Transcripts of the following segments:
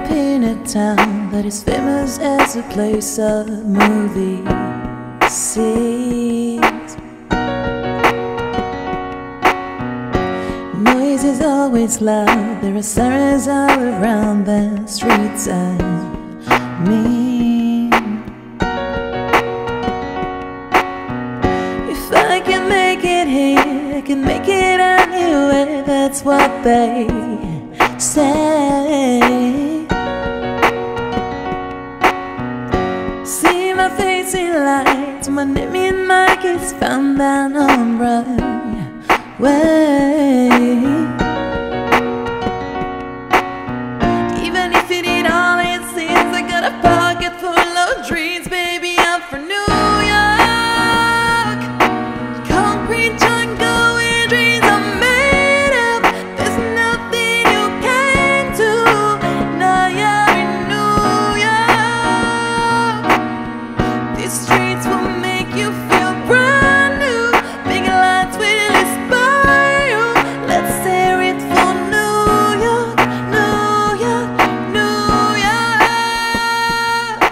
up in a town that is famous as a place of movie scenes. Noise is always loud, there are sirens all around the streets I mean. If I can make it here, I can make it anywhere, that's what they say. See my face in lights, my name in marquees, found down on Broadway. Even if it ain't all it seems, I got a pocket full of dreams, baby, I'm from New York. Concrete jungle where dreams are made of. There's nothing you can't do. Now you're in New York. These streets will make you feel brand new. Big lights will inspire you. Let's hear it for New York, New York, New York.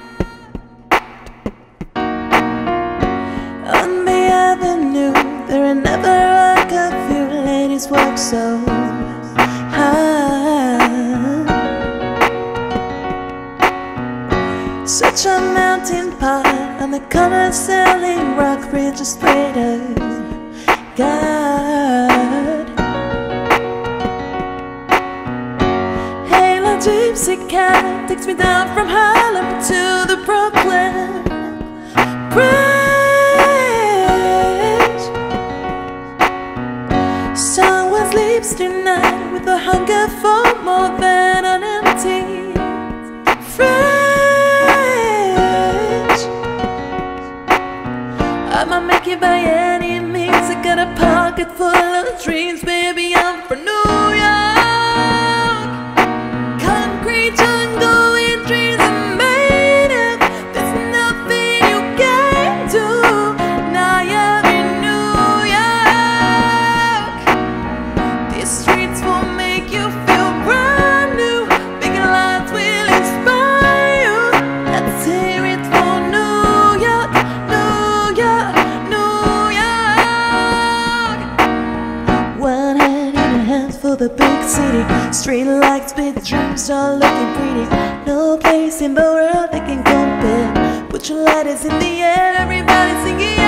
On the avenue, there are never a curfew. Ladies walk so high. Such a mountain pie on the corner selling rock, bridge straight up God. Hey, la gypsy cat takes me down from Harlem to the Brooklyn Bridge. Someone sleeps tonight with a hunger for more than an empty fridge. I'ma make it by any means. I got a pocket full of dreams, baby, I'm from New York. Concrete jungle where dreams are made of. There's nothing you can't do. Now you're in New York. These streets will make you feel brand new. Big lights will inspire you. Let's hear it for New York, New York, New York. One hand in a hand for the big city. Street lights, big dreams, all looking pretty. No place in the world that can compare. Put your lighters in the air, everybody singing.